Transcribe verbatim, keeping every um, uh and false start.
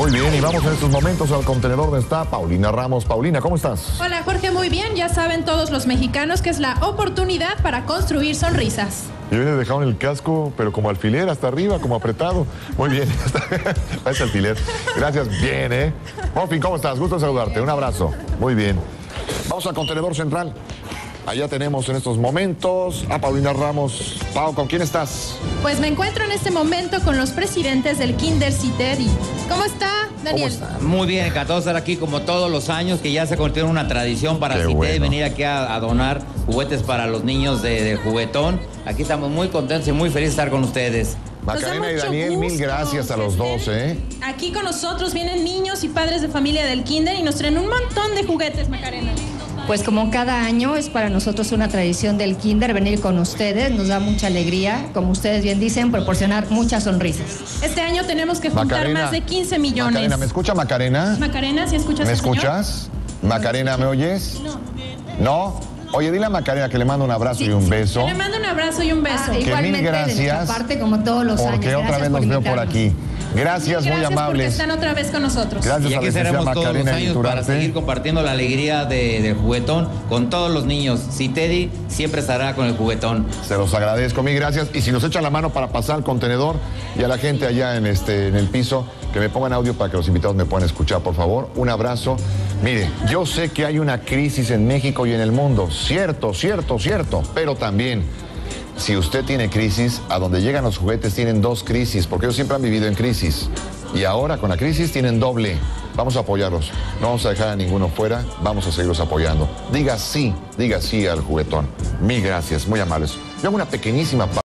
Muy bien, y vamos en estos momentos al contenedor donde está Paulina Ramos. Paulina, ¿cómo estás? Hola Jorge, muy bien. Ya saben todos los mexicanos que es la oportunidad para construir sonrisas. Y viene dejado en el casco, pero como alfiler, hasta arriba, como apretado. Muy bien, parece alfiler. Gracias, bien, ¿eh? Muffin, ¿cómo estás? Gusto saludarte, un abrazo. Muy bien. Vamos al contenedor central. Allá tenemos en estos momentos a Paulina Ramos. Pau, ¿con quién estás? Pues me encuentro en este momento con los presidentes del Kinder Citedi. ¿Cómo está, Daniel? ¿Cómo está? Muy bien, encantado de estar aquí como todos los años, que ya se convirtió en una tradición para Citedi bueno. venir aquí a, a donar juguetes para los niños de, de juguetón. Aquí estamos muy contentos y muy felices de estar con ustedes. Macarena y Daniel, gusto mil gracias a los que dos, estén ¿eh? Aquí con nosotros vienen niños y padres de familia del Kinder y nos traen un montón de juguetes, Macarena. Pues como cada año es para nosotros una tradición del Kinder venir con ustedes, nos da mucha alegría, como ustedes bien dicen, proporcionar muchas sonrisas. Este año tenemos que juntar Macarena, más de quince millones. Macarena, ¿me escucha Macarena? Macarena, ¿sí escuchas ¿Me al señor? escuchas? Macarena, ¿me oyes? No. ¿No? Oye, dile a Macarena que le mando un abrazo Sí, y un sí. beso. Le mando un abrazo y un beso. Ah, igualmente mil de nuestra gracias, parte, como todos los años. Porque otra Gracias vez por nos veo por invitarnos. aquí. Gracias, muy Gracias porque amables. están otra vez con nosotros. Gracias Y a la aquí licenciada seremos todos los Macarena años para Iturrarte. seguir compartiendo la alegría de- del juguetón con todos los niños. Citedi siempre estará con el juguetón. Se los agradezco, mil gracias. Y si nos echan la mano para pasar al contenedor y a la gente allá en, este, en el piso, que me pongan audio para que los invitados me puedan escuchar, por favor. Un abrazo. Mire, yo sé que hay una crisis en México y en el mundo. Cierto, cierto, cierto. Pero también, si usted tiene crisis, a donde llegan los juguetes tienen dos crisis, porque ellos siempre han vivido en crisis. Y ahora con la crisis tienen doble. Vamos a apoyarlos. No vamos a dejar a ninguno fuera. Vamos a seguirlos apoyando. Diga sí, diga sí al juguetón. Mil gracias, muy amables. Yo hago una pequeñísima